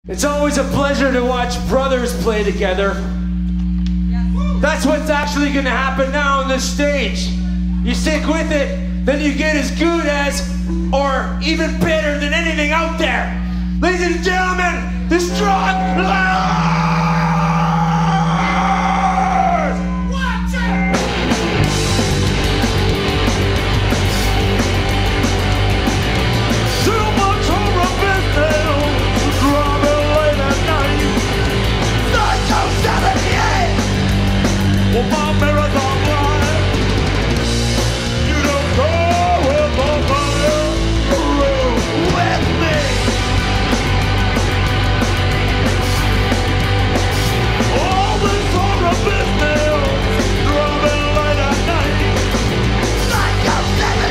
It's always a pleasure to watch brothers play together. That's what's actually going to happen now on this stage. You stick with it, then you get as good as, or even better than anything out there. Ladies and gentlemen, the Strugglers! Well, my marathon line, you don't go with the fire with me. All this horror business, driving late at night, like I'm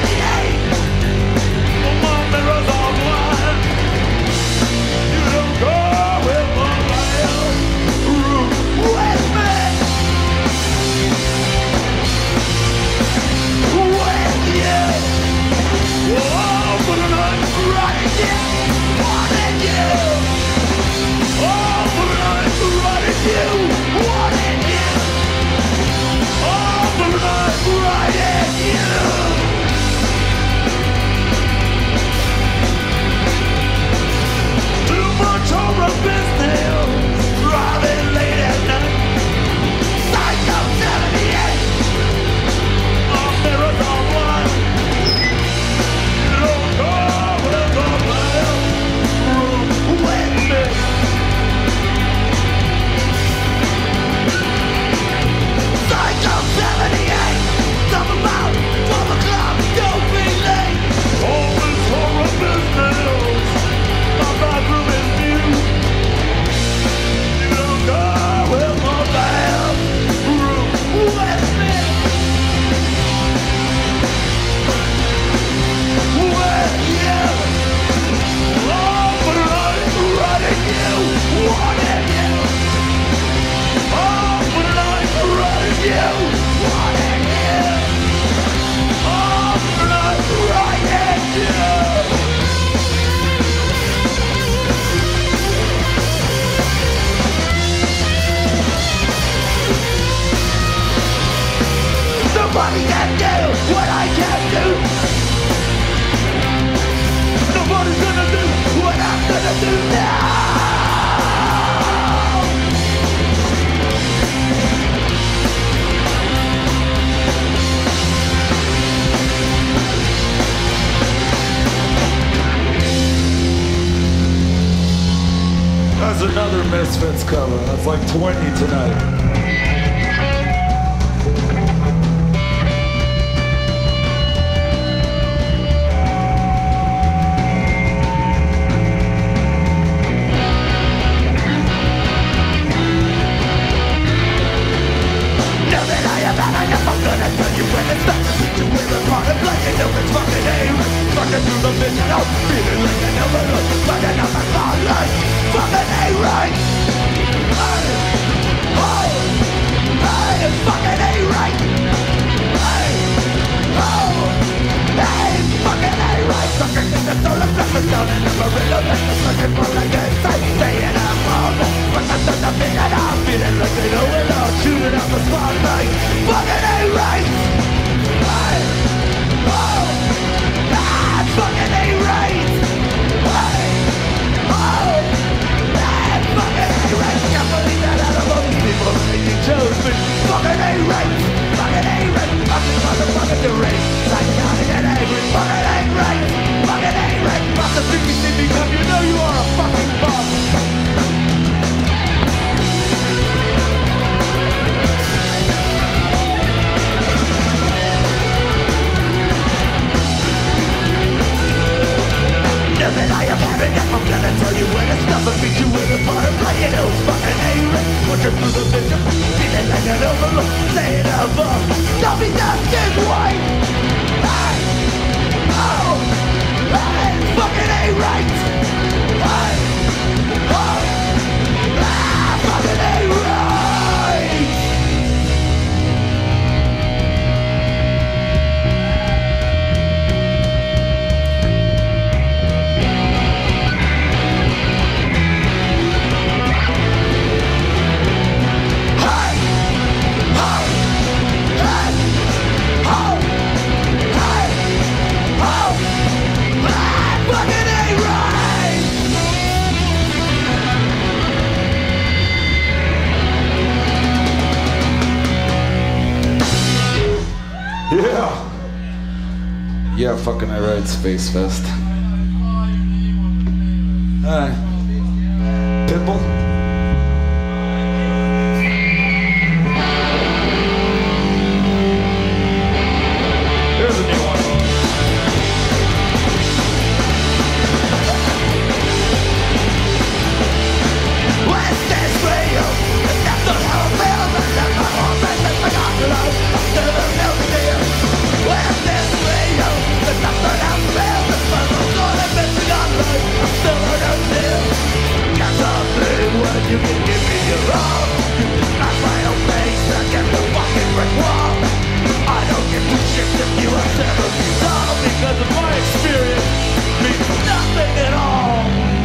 78. Well, my marathon line, you don't go with the fire with me. Nobody can do what I can do. Nobody's gonna do what I'm gonna do now. That's another Misfits cover. That's like 20 tonight. Through the vision, I'm feeling like an overload, fucking up my thought life, fucking A-right. Yeah, fucking I ride Space Fest. Alright. Pitbull? Here's a new one. What's this radio? That's not how I feel. That's my whole thing. That's my God love. I'm still a real deal. Where's this radio? That's not how I feel. That's my whole soul. I'm missing on life. I'm still a real deal. Got something when you can give me your all. You can smash my own face against the fucking brick wall. I don't give two shits if you have never been told, because of my experience means nothing at all.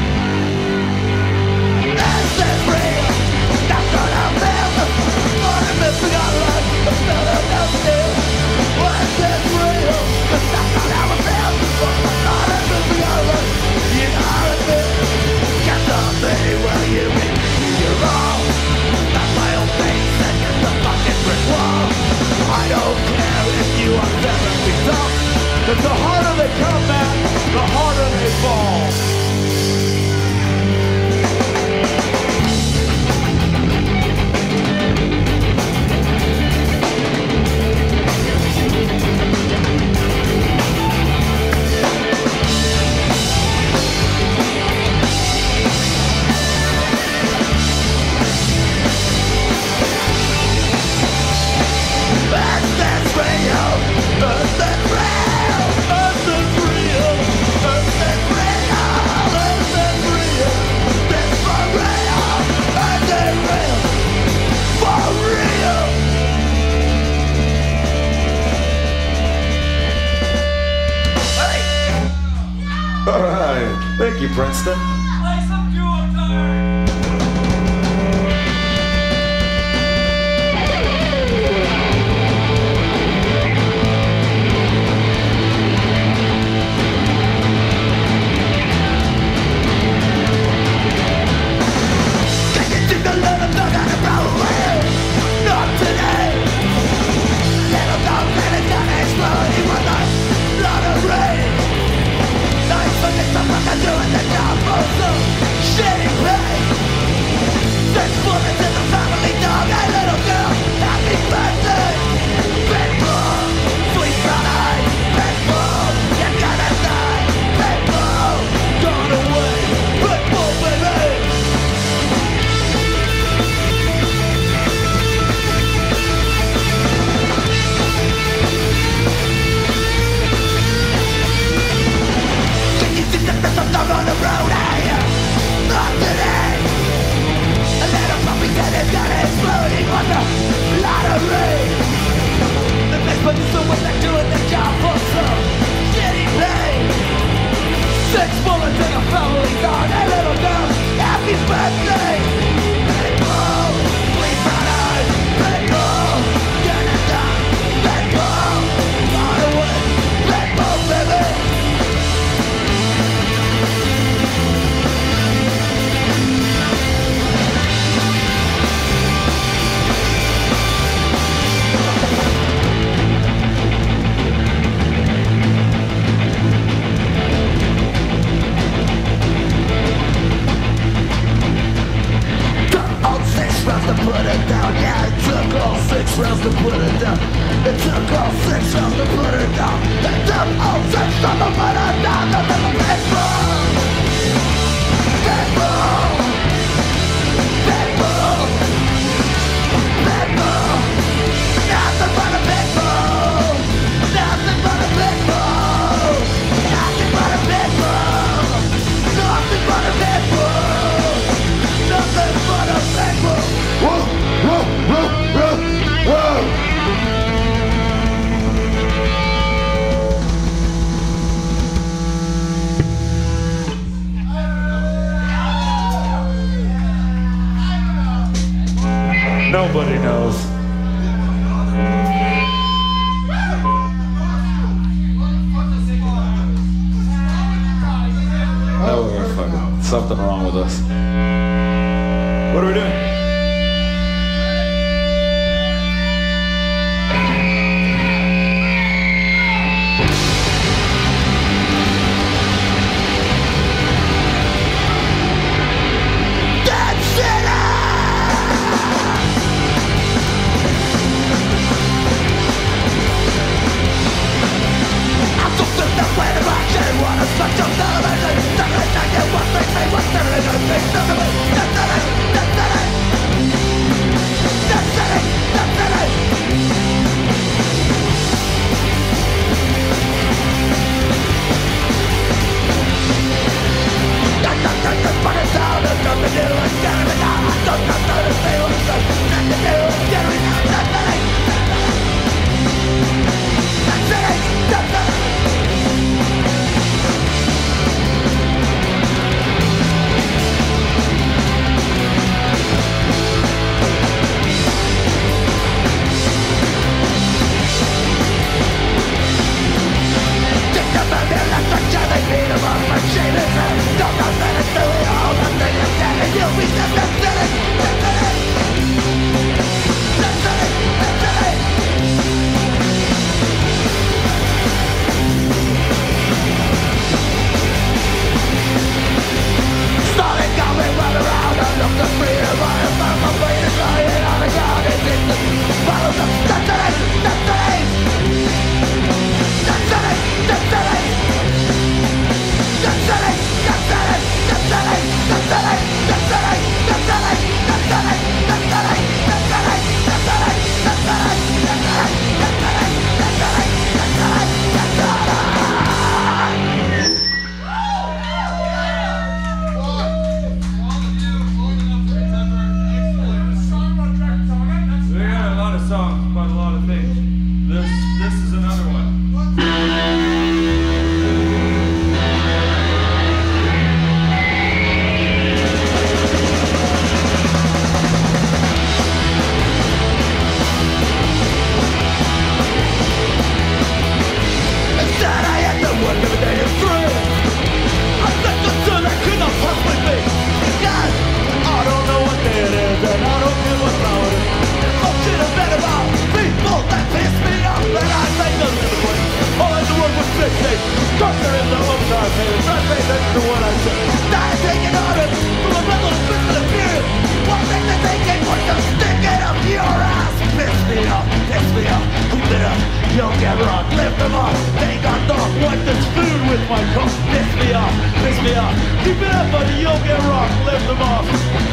Is this real? That's not how I feel. I'm missing on life. I'm still a real deal. Is this real? That's not how I feel. I'm missing on life. You know how it feels. Got something where you make me your all. That's my own face against the fucking brick wall. I don't care if you are 70 tough, but the harder they come back, the harder they fall. Alright, thank you, Princeton. Play some duo time. Can you see the little dog on the road? Not today. Little dog letting down exploding with a lot of rain. Nice looking stuff like I'm doing the job for some shitty pay. 6 bullets in the family dog, a little girl, happy birthday. Big bull, sweet brown eyes. Big bull, you're gonna die. Big bull, gone away. Big bull, baby. Can you see the best of dog on the road? Hey, not today. A little puppy head is gonna exploding on the lottery. The best one is the one that's doing the job for some shitty pay. 6 bullets in a family dog, a little girl, happy birthday. Big bull, sweet brown eyes. Big bull, gonna die. Big bull, gone away. Big bull, baby. To put it down, yeah, it took all 6 rounds to put it down. It took all 6 rounds to put it down. It took all 6 rounds to put it down. That's a big bull. Big bull. Big bull. Big bull. Nothing but a big bull. Nothing but a big bull. Nothing but a big bull. Nothing but a big bull. Nothing but a big bull. Whoa, whoa, whoa, whoa, whoa. Nobody knows. Oh, we're fucking something wrong with us. What are we doing?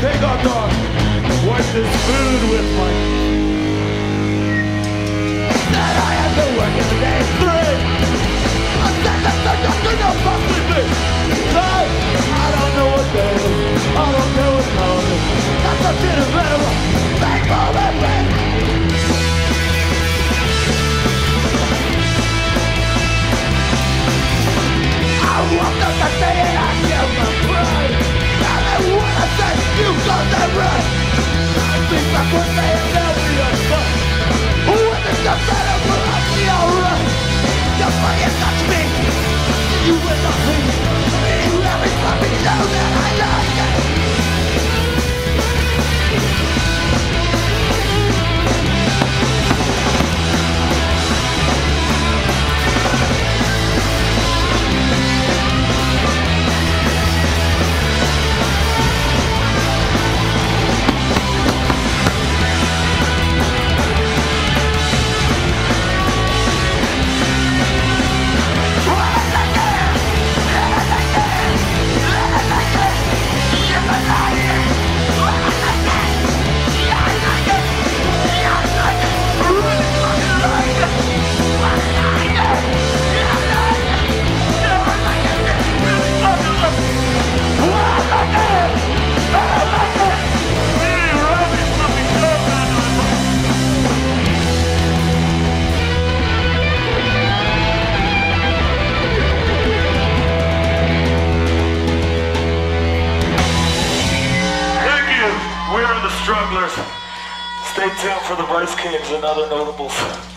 Take hot dog. Wipe this food with my... Said I have to work every day. 3. I said that the doctor don't fuck with me. 5. I don't know what day it is. I don't know what time it is. That's a bit of better. Thank all that way. I walked up the day and I gave my pride. Now they wanna say you got that right. I think back one day and they'll be alright. When it's the better, but I'll be alright. Just like you touch me, you will not be. You let me fucking know that I like it. Strugglers. Stay tuned for the Vice Kings and other notables.